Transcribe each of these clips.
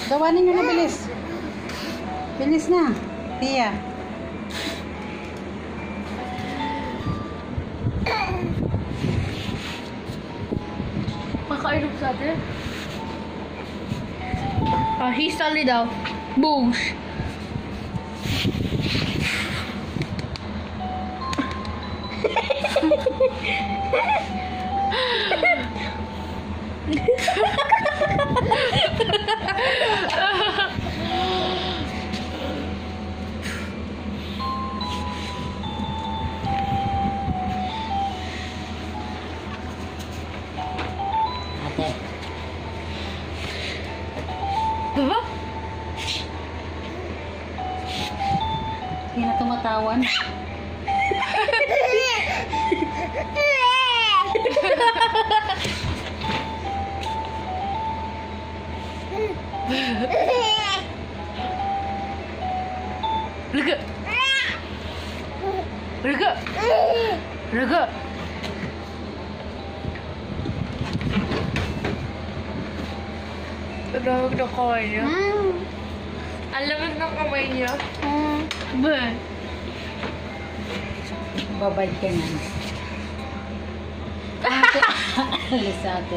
Gawanin nyo na, bilis. Bilis na. Tia. Makainom sa atin. Hisali daw. Boosh. Ate. Diba? Hindi na tumatawan. Raga. Raga. Raga. Ang lamig ng kamay niya. Ang lamig ng kamay niya. Ba? Babay ka na. Ate. Alis ate.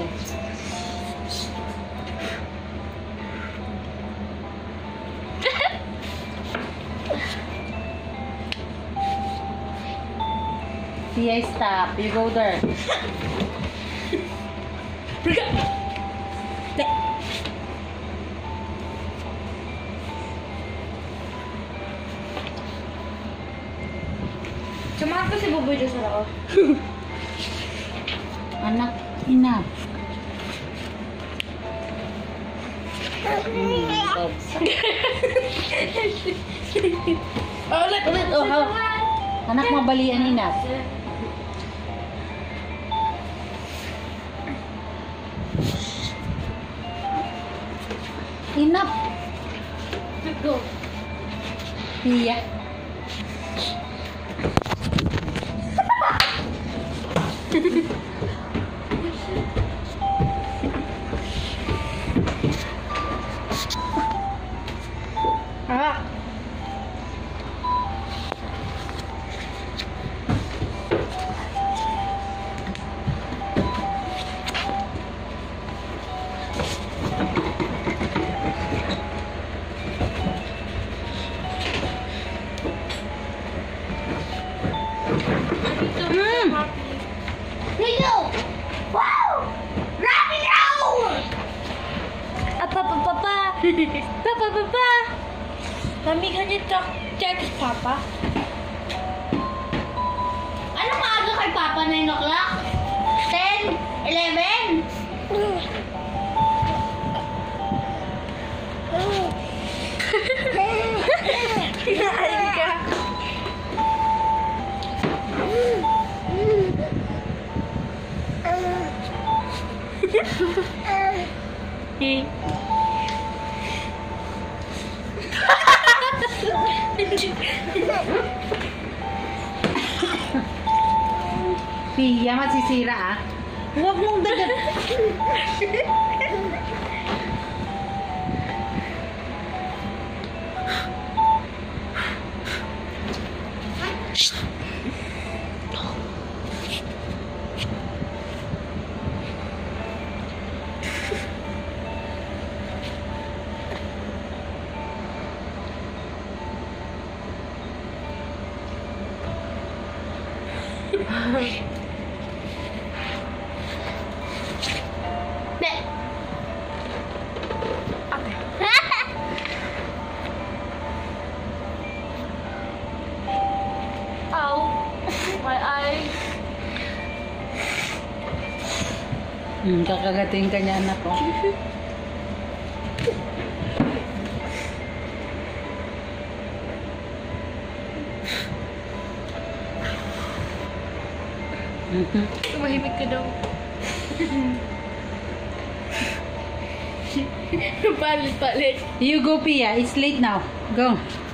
Tia, stop. You go there. Sumahat ko si Buboy dyan sa lako. Anak, ina. Ulit, ulit. Oh, how? Anak, mabalian ina. Enough. Go. Tia. Ah. Wow! Rabbit roll! Papa. Papa. Mami, can you text Papa? Ano maaga kay Papa? 9 o'clock? 10? 11? Kinain ka. Tia, masisira ah. Huwag mong dagat. Ow. My eyes. Kakagating ka niya anak ko. Tumahimik ka daw. Palit. You go, Pia. It's late now. Go.